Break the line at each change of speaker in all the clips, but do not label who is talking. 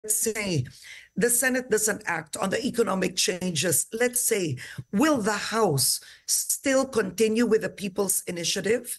say the Senate doesn't act on the economic changes, let's say, will the House still continue with the People's Initiative?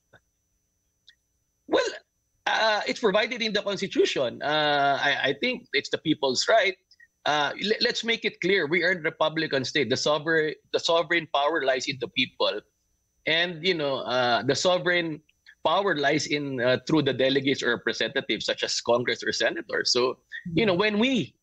Well, it's provided in the Constitution. I think it's the people's right. Let's make it clear: we are a Republican state. The sovereign power lies in the people, and the sovereign power lies in through the delegates or representatives, such as Congress or senators. So, when we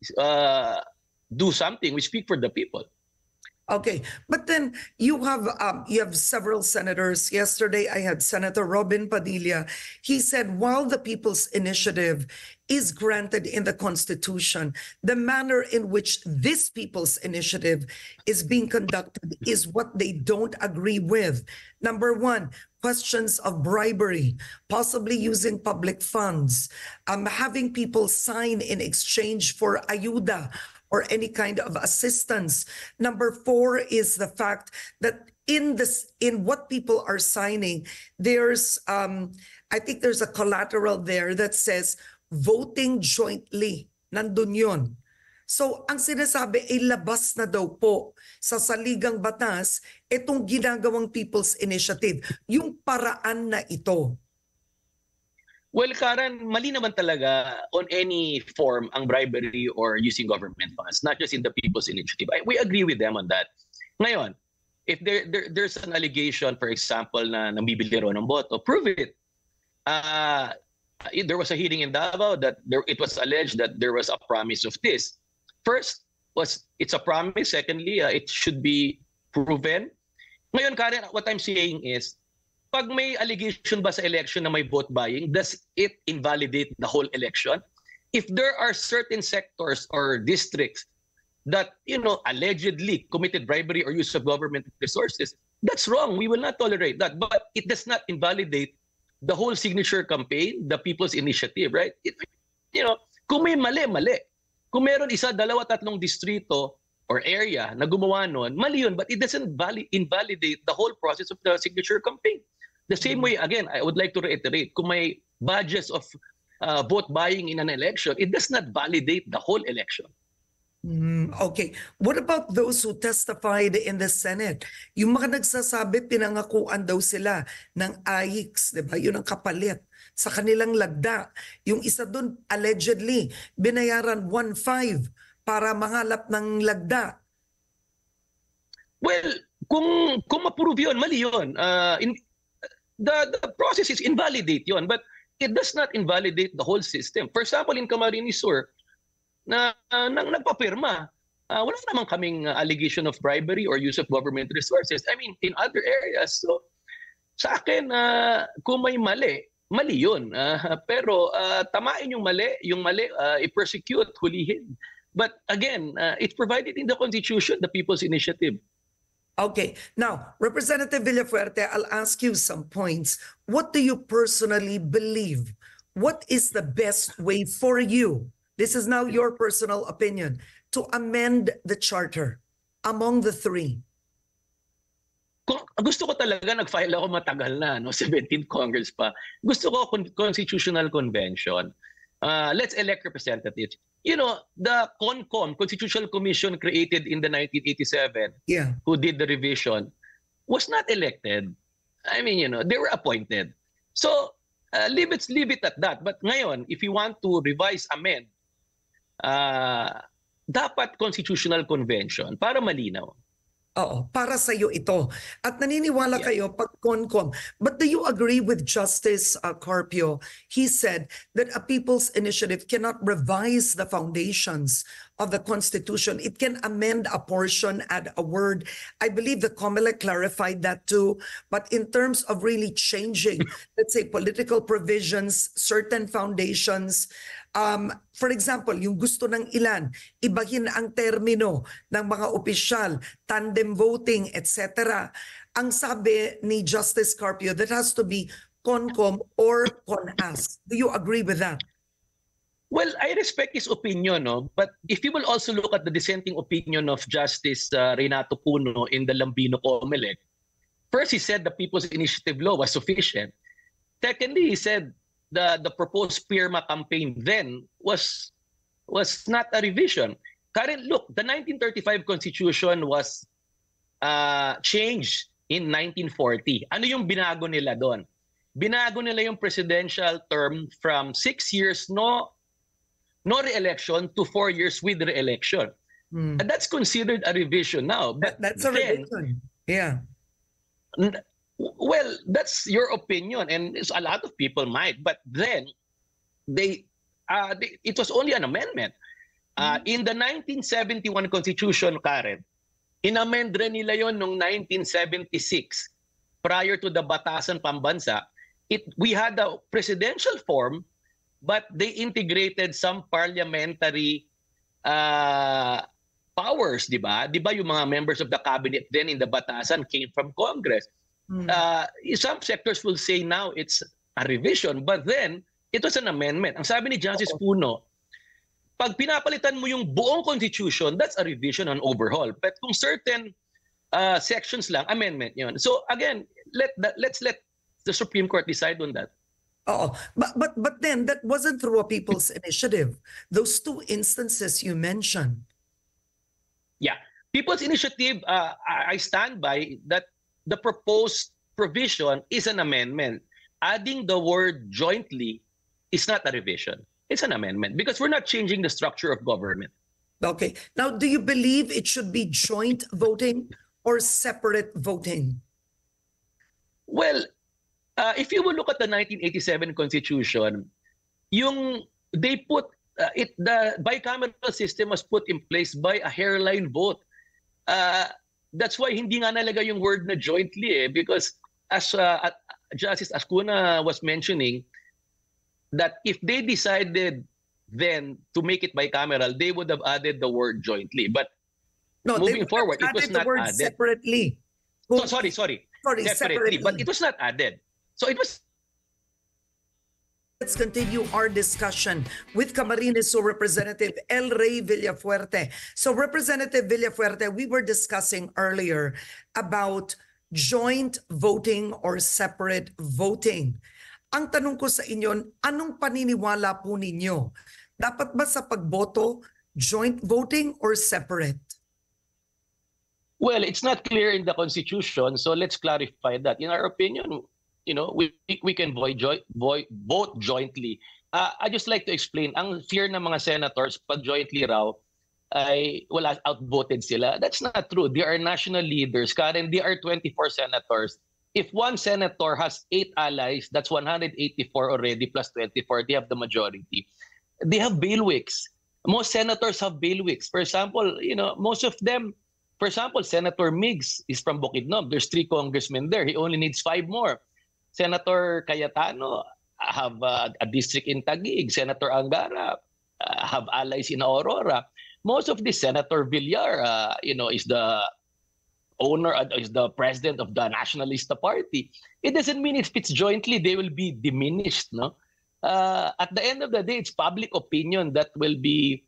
do something, we speak for the people.
Okay, but then you have several senators. Yesterday, I had Senator Robin Padilla. He said, while the People's Initiative is granted in the Constitution, the manner in which this People's Initiative is being conducted is what they don't agree with. Number one, questions of bribery, possibly using public funds, having people sign in exchange for ayuda or any kind of assistance. Number four is the fact that in what people are signing, there's I think there's a collateral there that says voting jointly. Nandun yun. So ang sinasabi ay labas na daw po sa saligang batas itong ginagawang People's Initiative, yung paraan na ito.
Well, Karen, mali naman talaga on any form ang bribery or using government funds, not just in the People's Initiative. We agree with them on that. Ngayon, if there's an allegation, for example, na nambibili raw ng boto, prove it. There was a hearing in Davao that it was alleged that there was a promise of this. First, it's a promise. Secondly, it should be proven. Ngayon, Karen, what I'm saying is, pag may allegation ba sa election na may vote buying, does it invalidate the whole election? If there are certain sectors or districts that, allegedly committed bribery or use of government resources, that's wrong. We will not tolerate that. But it does not invalidate the whole signature campaign, the People's Initiative, right? Kung may mali, mali. Kung meron isa, dalawa, tatlong distrito or area na gumawa nun, mali yun, but it doesn't invalidate the whole process of the signature campaign. The same way, again, I would like to reiterate, kung may badges of vote buying in an election, it does not validate the whole election.
Okay. What about those who testified in the Senate? Yung mga nagsasabi, pinangakuan daw sila ng AIX, di ba? Yun ang kapalit sa kanilang lagda. Yung isa dun, allegedly, binayaran 1.5 para mangalap ng lagda.
Well, kung ma-prove yun, mali yun. The process is invalidate yon, but it does not invalidate the whole system. For example, in Camarines Sur, na nagpapirma, wala naman kaming allegation of bribery or use of government resources. I mean, in other areas. So, sa akin, kung may mali, mali yun. Pero tamain yung mali, i-persecute, hulihin. But again, it's provided in the Constitution, the People's Initiative.
Okay. Now, Representative Villafuerte, I'll ask you some points. What do you personally believe? What is the best way for you? This is now your personal opinion, to amend the charter among the three.
Gusto ko talaga, nag-file ako matagal na, 17th Congress pa. Gusto ko constitutional convention. Let's elect representatives. The CONCOM, Constitutional Commission created in the 1987, who did the revision, was not elected. I mean, they were appointed. So, leave it at that. But ngayon, if you want to revise, amend, dapat constitutional convention para malinaw.
Oo, para sa iyo ito. At naniniwala kayo pag CONCOM. But do you agree with Justice Carpio? He said that a People's Initiative cannot revise the foundations of the Constitution. It can amend a portion, add a word. I believe the COMELEC clarified that too. But in terms of really changing, let's say, political provisions, certain foundations, for example, yung gusto ng ilan, ibahin ang termino ng mga opisyal, tandem voting, etc. Ang sabi ni Justice Carpio, that has to be CONCOM or CONAS. Do you agree with that?
Well, I respect his opinion, but if you will also look at the dissenting opinion of Justice Renato Puno in the Lambino COMELEC, first he said the People's Initiative law was sufficient. Secondly, he said the proposed PIRMA campaign then was was not a revision. Karen, look, the 1935 Constitution was changed in 1940. Ano yung binago nila doon? Binago nila yung presidential term from 6 years no re-election to 4 years with re-election. And that's considered a revision now. But
That's a
then,
revision. Yeah.
well, that's your opinion, and a lot of people might. But then, it was only an amendment. In the 1971 Constitution, Karen, inamend rin nila yon noong 1976, prior to the Batasan Pambansa. We had a presidential form, but they integrated some parliamentary powers, di ba? Di ba yung mga members of the cabinet then in the Batasan came from Congress? Some sectors will say now it's a revision, but then it was an amendment. Ang sabi ni Justice Puno, pag pinapalitan mo yung buong constitution, that's a revision, an overhaul. But kung certain sections lang, amendment yun. So again, let's let the Supreme Court decide on that.
Oh, but then that wasn't through a people's initiative. Those two instances you mentioned.
Yeah, people's initiative. I stand by that. The proposed provision is an amendment. Adding the word jointly is not a revision. It's an amendment because we're not changing the structure of government.
Okay. Now, do you believe it should be joint voting or separate voting?
Well, if you will look at the 1987 Constitution, they put the bicameral system was put in place by a hairline vote. That's why hindi nga nalagay yung word na jointly because as Justice Ascuna was mentioning, that if they decided then to make it bicameral, they would have added the word jointly. But
No,
moving forward, it was
the
not
word
added.
separately.
So, sorry.
Separately.
But it was not added. So it was.
Let's continue our discussion with Camarines Sur Representative El Rey Villafuerte. So Representative Villafuerte, we were discussing earlier about joint voting or separate voting. Ang tanong ko sa inyo, anong paniniwala po ninyo? Dapat ba sa pagboto, joint voting or separate?
Well, it's not clear in the Constitution, so let's clarify that. In our opinion, we can vote jointly. I just like to explain, ang fear ng mga senators, pag jointly raw, ay wala, outvoted sila. That's not true. They are national leaders. Karen, they are 24 senators. If one senator has 8 allies, that's 184 already plus 24. They have the majority. They have bailiwicks. Most senators have bailiwicks. For example, most of them, for example, Senator Migs is from Bukidnon. There's 3 congressmen there. He only needs 5 more. Senator Cayetano have a district in Taguig. Senator Angara have allies in Aurora. Most of these, Senator Villar, is the owner, is the president of the Nationalista Party. It doesn't mean if it's jointly, they will be diminished. No, at the end of the day, it's public opinion that will be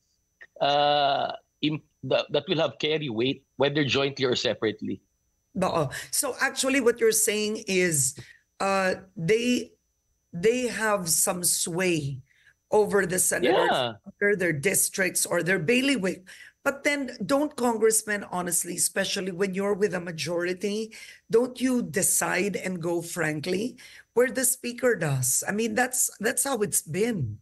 that will have carry weight, whether jointly or separately.
So actually, what you're saying is they have some sway over the senators, under their districts or their bailiwick. But then don't congressmen, honestly, especially when you're with a majority, don't you decide and go frankly where the speaker does? I mean, that's how it's been.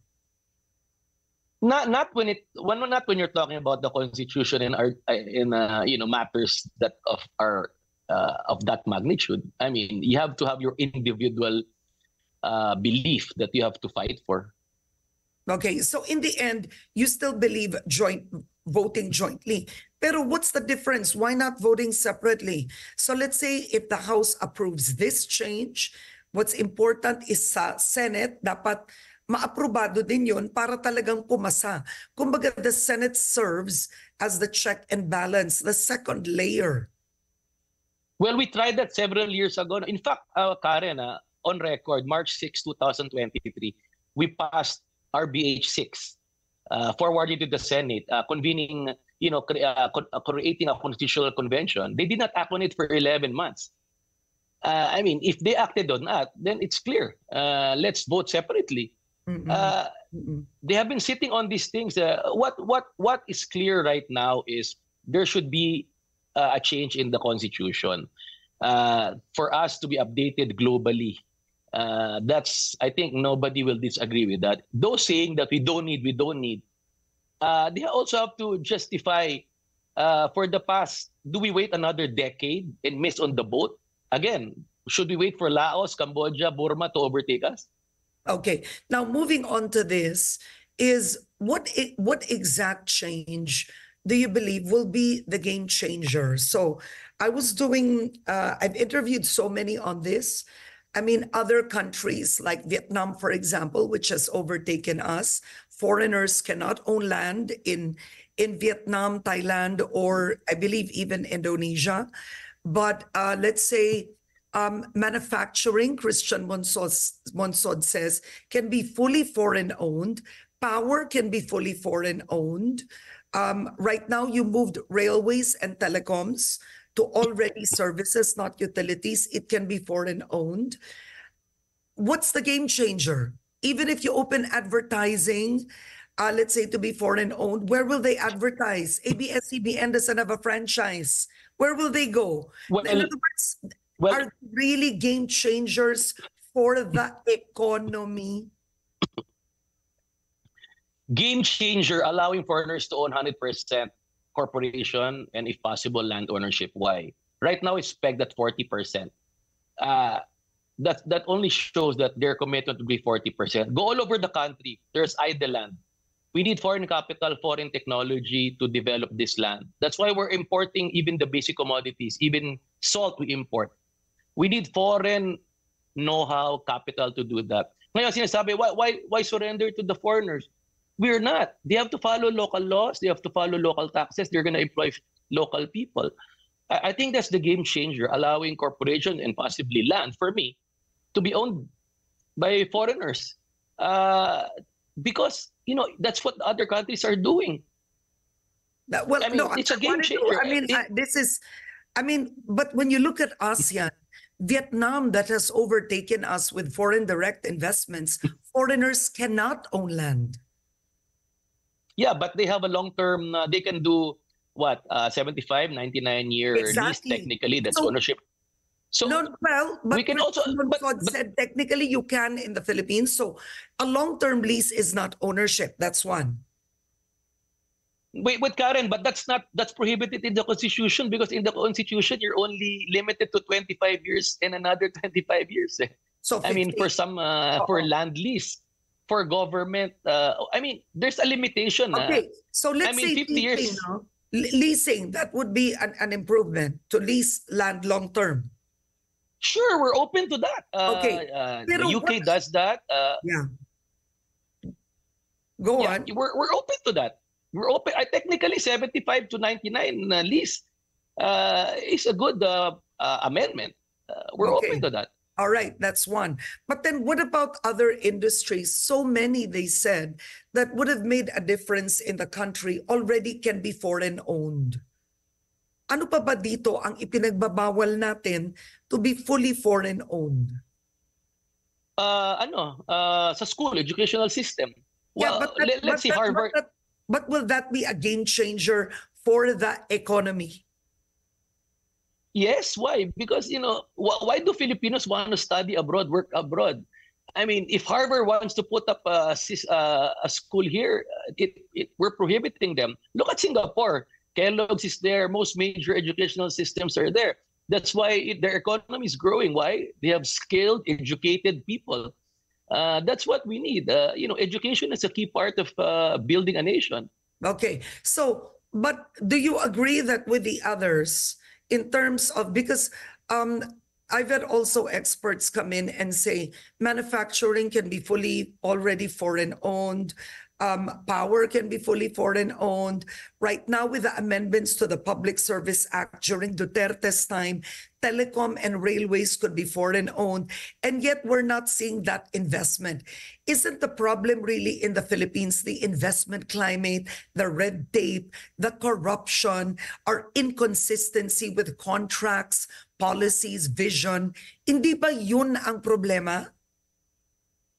Not when you're talking about the Constitution in matters that of that magnitude. I mean, you have to have your individual belief that you have to fight for.
Okay, so in the end, you still believe voting jointly. Pero what's the difference? Why not voting separately? So let's say if the House approves this change, what's important is sa Senate, dapat maaprobado din yun para talagang pumasa. Kumbaga, the Senate serves as the check and balance, the second layer.
Well, we tried that several years ago. In fact, Karen, on record, March 6, 2023, we passed RBH 6, forwarded to the Senate, convening, creating a constitutional convention. They did not act on it for 11 months. I mean, if they acted on that, then it's clear. Let's vote separately.
Mm-mm.
they have been sitting on these things. What is clear right now is there should be a change in the constitution for us to be updated globally. That's, I think nobody will disagree with that. Those saying that we don't need, they also have to justify for the past. Do we wait another decade and miss on the boat? Again, should we wait for Laos, Cambodia, Burma to overtake us?
Okay, now moving on to this is what exact change do you believe will be the game changer? So I've interviewed so many on this. I mean, other countries like Vietnam, for example, which has overtaken us, foreigners cannot own land in Vietnam, Thailand, or I believe even Indonesia. But let's say manufacturing, Christian Monsod says, can be fully foreign owned. Power can be fully foreign owned. Right now, you moved railways and telecoms to already services, not utilities. It can be foreign owned. What's the game changer? Even if you open advertising, let's say to be foreign owned, where will they advertise? ABS-CBN doesn't have a franchise. Where will they go?
Well,
In other words,
well,
are really game changers for the economy?
game changer, allowing foreigners to own 100% corporation and, if possible, land ownership. Why? Right now, it's pegged at 40%. That only shows that their commitment to be 40%. Go all over the country. There's idle land. We need foreign capital, foreign technology to develop this land. That's why we're importing even the basic commodities, even salt we import. We need foreign know-how, capital to do that. Ngayon sinasabi, why surrender to the foreigners? We're not. They have to follow local laws. They have to follow local taxes. They're going to employ local people. I think that's the game changer, allowing corporation and possibly land, for me, to be owned by foreigners. Because, that's what other countries are doing.
Well,
I mean,
no,
it's a game changer.
But when you look at ASEAN, Vietnam that has overtaken us with foreign direct investments, foreigners cannot own land.
Yeah, but they have a long-term, they can do what, 75, 99-year lease
Exactly.
technically, that's
So-
ownership. So
No, well, but
we can also,
Monsod said technically you can in the Philippines. So a long-term lease is not ownership. That's one.
wait, Karen, but that's prohibited in the Constitution, because in the Constitution, you're only limited to 25 years and another 25 years.
So
I mean,
50.
for some, for land lease, for government, there's a limitation.
Okay, so let's
I mean,
say
50 years.
leasing, that would be an improvement to lease land long-term.
Sure, we're open to that.
Okay,
The
pero
UK
what-
does that.
Yeah. Go
Yeah,
on.
we're open to that. We're open. Technically, 75 to 99 lease is a good amendment. We're
Okay.
open to that.
All right, that's one. But then what about other industries? So many, they said, that would have made a difference in the country already can be foreign owned. Ano pa ba dito ang ipinagbabawal natin to be fully foreign owned?
Sa school, educational system. Well, let's see, Harvard.
But will that be a game changer for the economy?
Yes, why? Because, why do Filipinos want to study abroad, work abroad? I mean, if Harvard wants to put up a school here, we're prohibiting them. Look at Singapore. Kellogg's is there. Most major educational systems are there. That's why their economy is growing. Why? They have skilled, educated people. That's what we need. Education is a key part of building a nation.
Okay, so, but do you agree that with the others in terms of, because I've had also experts come in and say manufacturing can be fully already foreign owned, power can be fully foreign owned. Right now, with the amendments to the Public Service Act during Duterte's time, telecom and railways could be foreign owned, and yet we're not seeing that investment. Isn't the problem really in the Philippines the investment climate, the red tape, the corruption, our inconsistency with contracts, policies, vision? Hindi ba yun ang problema?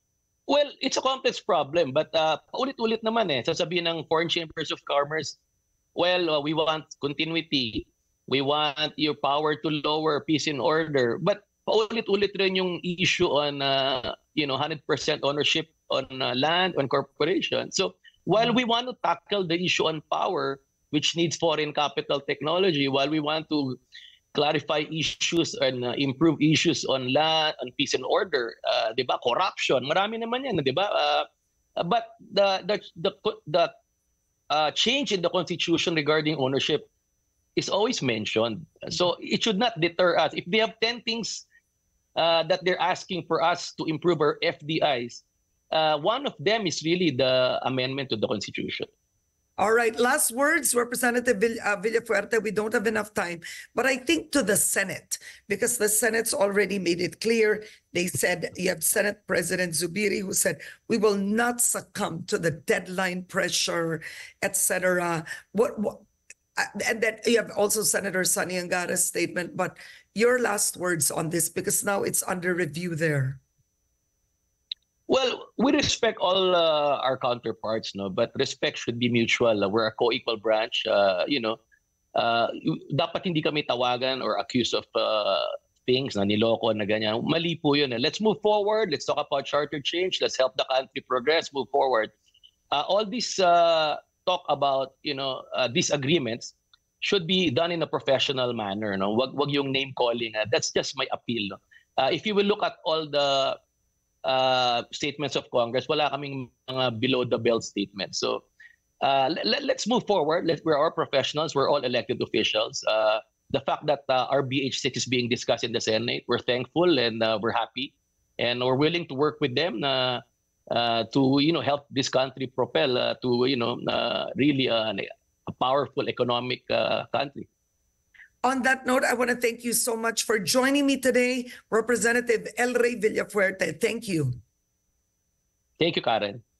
Well, it's a complex problem, but paulit-ulit naman sasabihin ng Foreign Chambers of Commerce, well, we want continuity. We want your power to lower peace and order. But paulit-ulit rin yung issue on 100% ownership on land, on corporation. So while we want to tackle the issue on power, which needs foreign capital technology, while we want to clarify issues and improve issues on land, on peace and order, 'di ba? Corruption, marami naman 'yan, 'di ba? But the change in the constitution regarding ownership is always mentioned. So it should not deter us. If they have 10 things that they're asking for us to improve our FDIs, one of them is really the amendment to the constitution.
All right, last words, Representative Villafuerte. We don't have enough time, but I think to the Senate, because the Senate's already made it clear. They said, you have Senate President Zubiri who said, we will not succumb to the deadline pressure, etc. And then you have also Senator Sani Angara's statement, but your last words on this, because now it's under review there.
Well, we respect all our counterparts, no, but respect should be mutual. We're a co-equal branch. Dapat hindi kami tawagan or accused of things na niloko na ganyan. Mali po yun. Let's move forward. Let's talk about charter change. Let's help the country progress, move forward. All this talk about these agreements should be done in a professional manner. No, wag yung name calling. That's just my appeal. No? If you will look at all the statements of Congress, wala kaming mga below the belt statements. So let's move forward. We're all professionals. We're all elected officials. The fact that our BH6 is being discussed in the Senate, we're thankful and we're happy, and we're willing to work with them to help this country propel to really a powerful economic country.
On that note, I want to thank you so much for joining me today, Representative El Rey Villafuerte. Thank you.
Thank you, Karen.